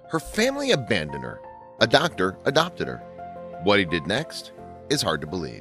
Her family abandoned her. A doctor adopted her. What he did next is hard to believe.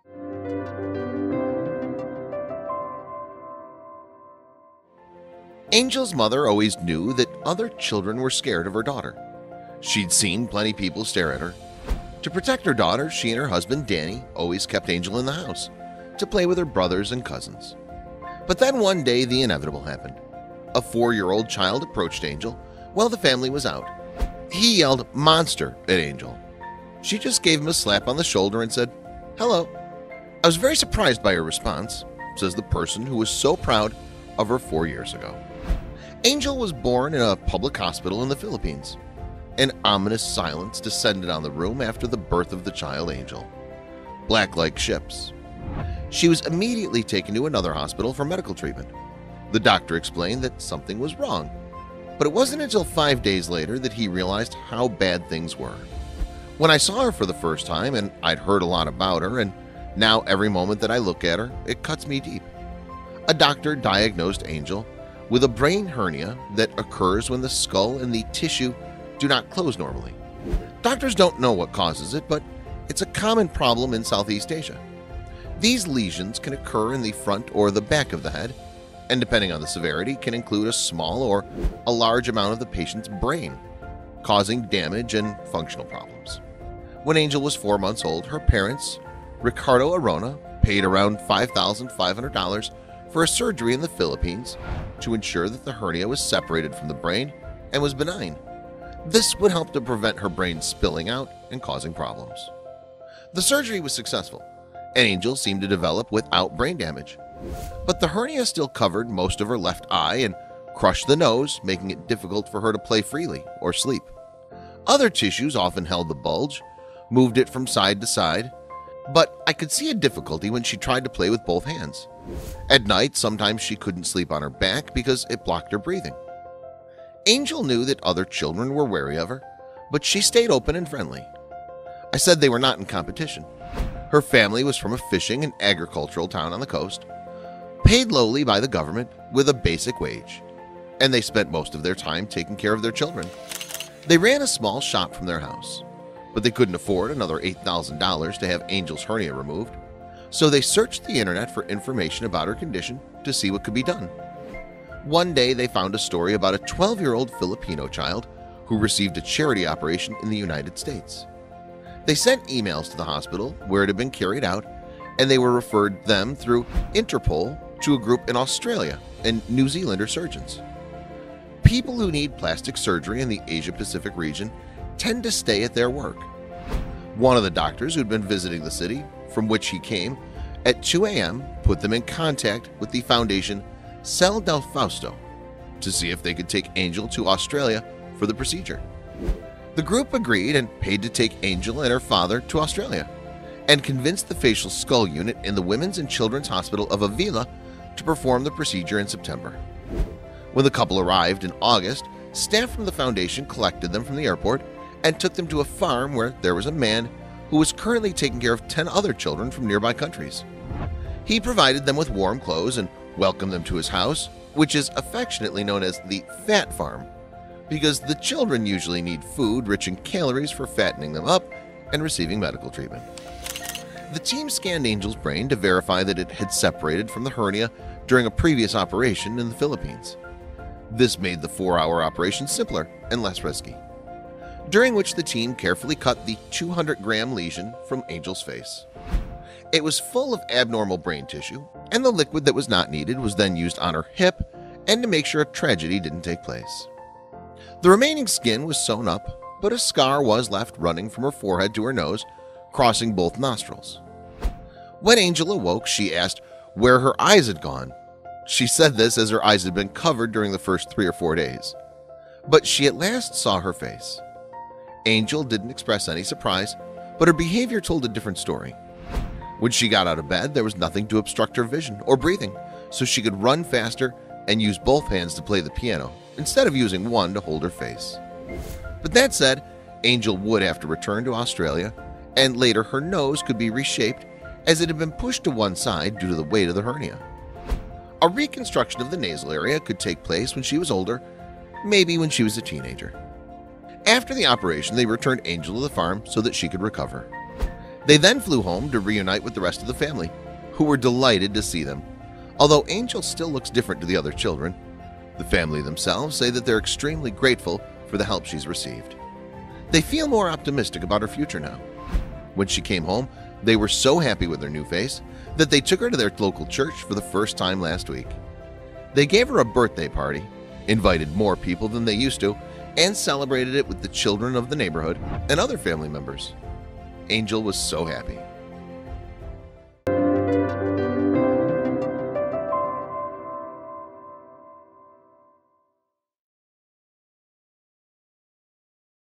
Angel's mother always knew that other children were scared of her daughter. She'd seen plenty people stare at her. To protect her daughter, she and her husband Danny always kept Angel in the house to play with her brothers and cousins. But then one day the inevitable happened. A 4-year-old child approached Angel while the family was out. He yelled "monster" at Angel. She just gave him a slap on the shoulder and said, "Hello." I was very surprised by her response, says the person who was so proud of her 4 years ago. Angel was born in a public hospital in the Philippines. An ominous silence descended on the room after the birth of the child Angel. Black like ships. She was immediately taken to another hospital for medical treatment. The doctor explained that something was wrong, but it wasn't until 5 days later that he realized how bad things were. When I saw her for the first time, and I'd heard a lot about her, and now every moment that I look at her, it cuts me deep. A doctor diagnosed Angel with a brain hernia that occurs when the skull and the tissue do not close normally. Doctors don't know what causes it, but it's a common problem in Southeast Asia. These lesions can occur in the front or the back of the head, and depending on the severity, can include a small or a large amount of the patient's brain, causing damage and functional problems. When Angel was 4 months old, her parents, Ricardo Arona, paid around $5,500 for a surgery in the Philippines to ensure that the hernia was separated from the brain and was benign. This would help to prevent her brain spilling out and causing problems. The surgery was successful, and Angel seemed to develop without brain damage. But the hernia still covered most of her left eye and crushed the nose, making it difficult for her to play freely or sleep. Other tissues often held the bulge, moved it from side to side, but I could see a difficulty when she tried to play with both hands. At night, sometimes she couldn't sleep on her back because it blocked her breathing. Angel knew that other children were wary of her, but she stayed open and friendly. I said they were not in competition. Her family was from a fishing and agricultural town on the coast, paid lowly by the government with a basic wage, and they spent most of their time taking care of their children. They ran a small shop from their house, but they couldn't afford another $8,000 to have Angel's hernia removed, so they searched the internet for information about her condition to see what could be done. One day they found a story about a 12-year-old Filipino child who received a charity operation in the United States. They sent emails to the hospital where it had been carried out, and they were referred them through Interpol to a group in Australia and New Zealander surgeons. People who need plastic surgery in the Asia-Pacific region tend to stay at their work. One of the doctors who'd been visiting the city from which he came at 2 a.m. put them in contact with the foundation Cell del Fausto to see if they could take Angel to Australia for the procedure. The group agreed and paid to take Angel and her father to Australia and convinced the facial skull unit in the Women's and Children's Hospital of Avila to perform the procedure in September. When the couple arrived in August, staff from the foundation collected them from the airport and took them to a farm where there was a man who was currently taking care of 10 other children from nearby countries. He provided them with warm clothes and welcomed them to his house, which is affectionately known as the Fat Farm, because the children usually need food rich in calories for fattening them up and receiving medical treatment. The team scanned Angel's brain to verify that it had separated from the hernia during a previous operation in the Philippines. This made the 4-hour operation simpler and less risky, during which the team carefully cut the 200-gram lesion from Angel's face. It was full of abnormal brain tissue, and the liquid that was not needed was then used on her hip and to make sure a tragedy didn't take place. The remaining skin was sewn up, but a scar was left running from her forehead to her nose, crossing both nostrils. When Angel awoke, she asked where her eyes had gone. She said this as her eyes had been covered during the first 3 or 4 days, but she at last saw her face. Angel didn't express any surprise, but her behavior told a different story. When she got out of bed, there was nothing to obstruct her vision or breathing, so she could run faster and use both hands to play the piano instead of using one to hold her face. But that said, Angel would have to return to Australia, and later her nose could be reshaped as it had been pushed to one side due to the weight of the hernia. A reconstruction of the nasal area could take place when she was older, maybe when she was a teenager. After the operation, they returned Angel to the farm so that she could recover. They then flew home to reunite with the rest of the family, who were delighted to see them. Although Angel still looks different to the other children, the family themselves say that they're extremely grateful for the help she's received. They feel more optimistic about her future now. When she came home, they were so happy with her new face that they took her to their local church for the first time last week. They gave her a birthday party, invited more people than they used to, and celebrated it with the children of the neighborhood and other family members. Angel was so happy.